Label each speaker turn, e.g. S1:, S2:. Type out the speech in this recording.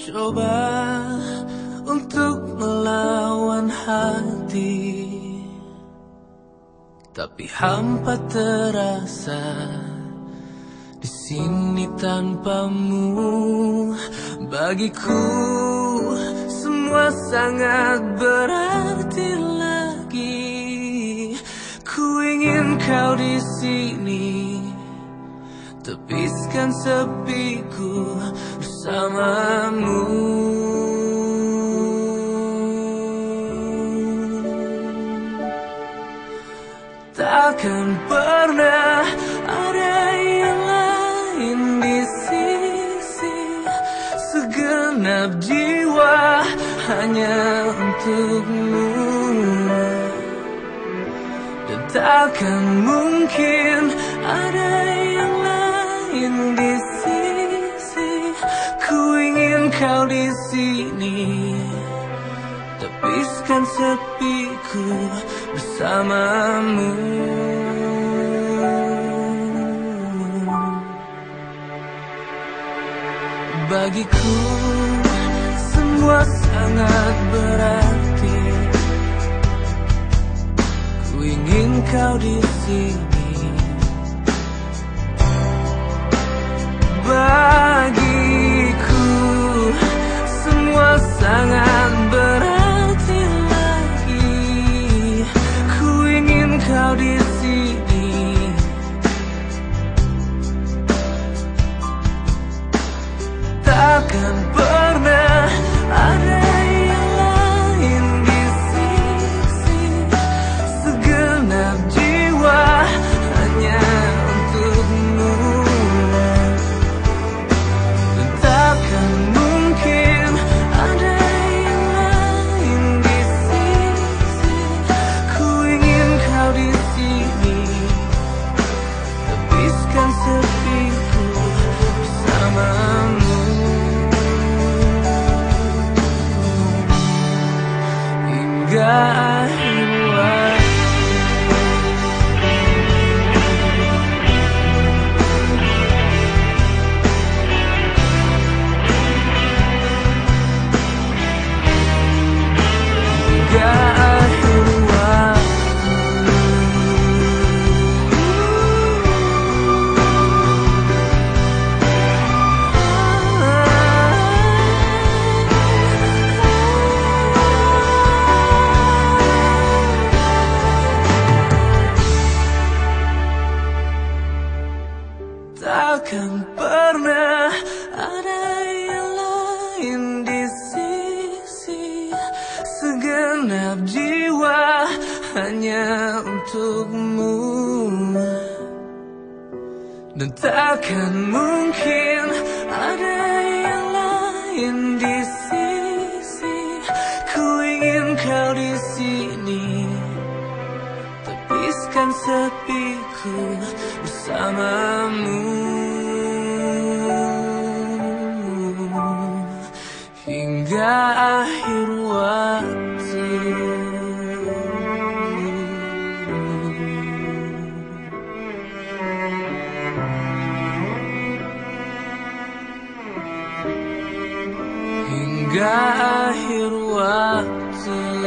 S1: Coba untuk melawan hati, tapi hampa terasa di sini tanpamu. Bagiku semua sangat berarti lagi. Ku ingin kau di sini, tepiskan sepiku bersamamu. Takkan pernah ada yang lain di sisi, segenap jiwa hanya untukmu. Dan takkan mungkin ada yang lain di sisi. Ku ingin kau di sini, tepiskan sepiku bersamamu. Bagiku semua sangat berarti. Ku ingin kau di sini. Bagiku semua sangat berarti lagi. Ku ingin kau di sini. Takkan pernah ada yang lain di sisi, segenap jiwa hanya untukmu. Dan takkan mungkin ada yang lain di sisi. Ku ingin kau di sini, tepiskan sepiku bersamamu. Hingga akhir waktu. Hingga akhir waktu. Takkan pernah ada yang lain di sisi, segenap jiwa hanya untukmu. Dan takkan mungkin ada yang lain di sisi. Ku ingin kau di sini, tepiskan sepiku bersamamu. Hingga akhir waktu. Hingga akhir waktu.